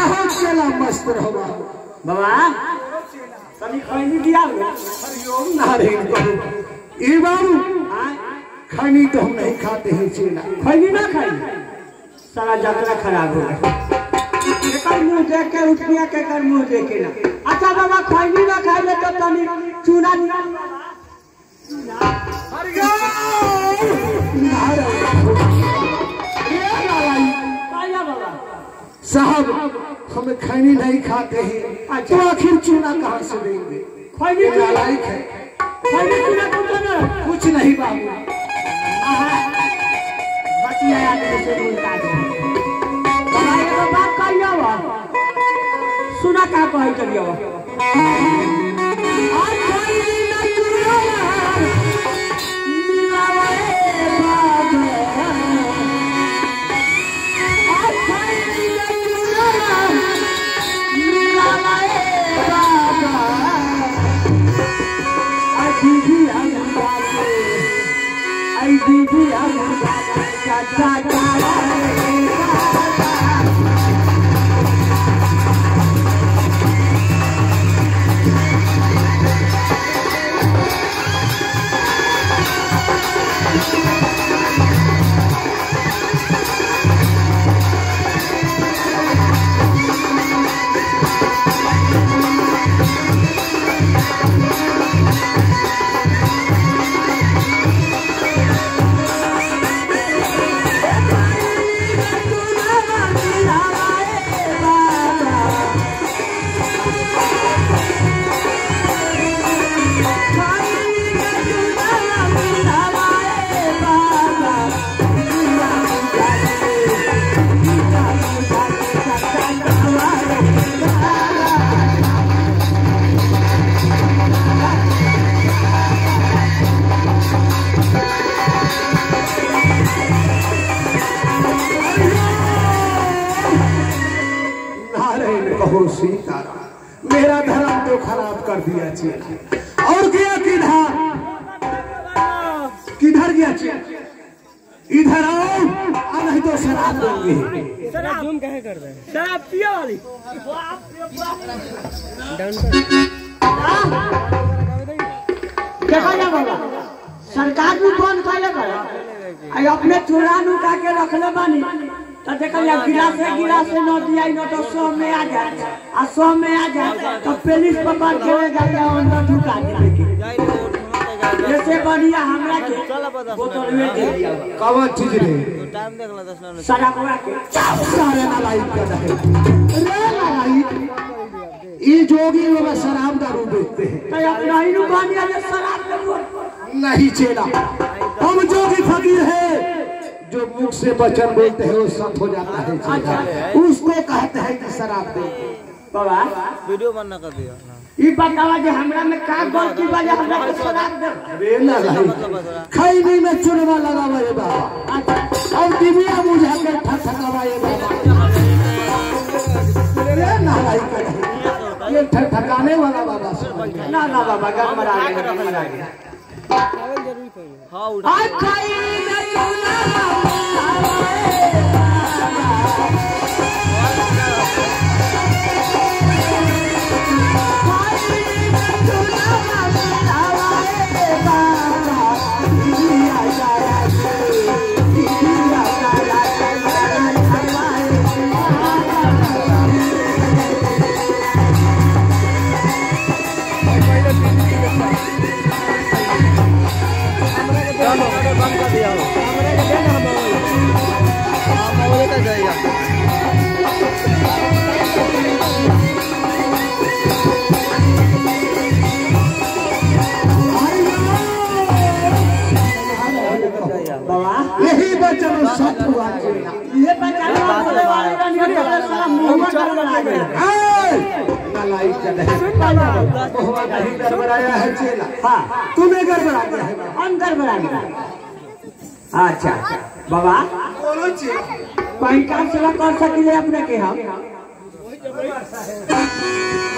हो चला मस्त रहो बाबा कभी खैनी दिया हरिओम नारायण बाबू ये बाबू खैनी तो हम नहीं खाते हैं चेला खैनी ना खाई सारा जतरा खराब हो गया मुंह देख के उठिया के कर मुंह देखे ना अच्छा बाबा खैनी ना खाई ले तो तनी चूना साहब हमें खैनी नहीं खाते हैं तो आखिर चूना कहाँ से देंगे खैनी नालायक है खैनी चूना कुछ नहीं बाबू बतिया से बोलता है तो बात कहियो सुना का कह चलियो मेरा धर्म तो खराब कर दिया चेला और गया किधर गया चेला इधर आओ नहीं तो शराब देंगे शराब तुम कहे कर रहे शराब पियो वाली देखो ना बाबा सरकार भी बंद कर ले अपने चूड़ा नुका के रखले बानी तो देखो या गिलास न दिया न तो 100 में आ जाए आ 100 में आ जाए तो पुलिस पकड़ के ले जाए अंदर ढुका देंगे जैसे बढ़िया हमरा के बोतल में दे दिया कौन चीज रे टाइम देख ला 10 मिनट शराब के सारे नालायक कर रहे रे नालायक ये जोगी लोग शराब दारू बेचते हैं तो अपना ही दुकान या शराब नहीं चेला हम जोगी फकीर है जो मुख से वचन बोलते हैं वो संत हो जाता है उसको कहते हैं कि शराब दे बाबा वीडियो बनना कर दिया ये बतावा जे हमरा में का गलती बा जे हमरा के शराब दे रे ना खैनी में चुनवा लगावा ये बाबा और दिव्या बुझा के ठठकावा ये बाबा रे ना ये ठठकाने वाला बाबा ना ना बाबा गड़बड़ा गया हां उठा बंद कर दिया यही बचन सत हुआ ये बचन गड़बड़ाया है चेला हाँ तुम्हें गड़बड़ा गया है अंदर बड़ा अच्छा बाबा कहीं काम सेवा कर सकिले अपने के हम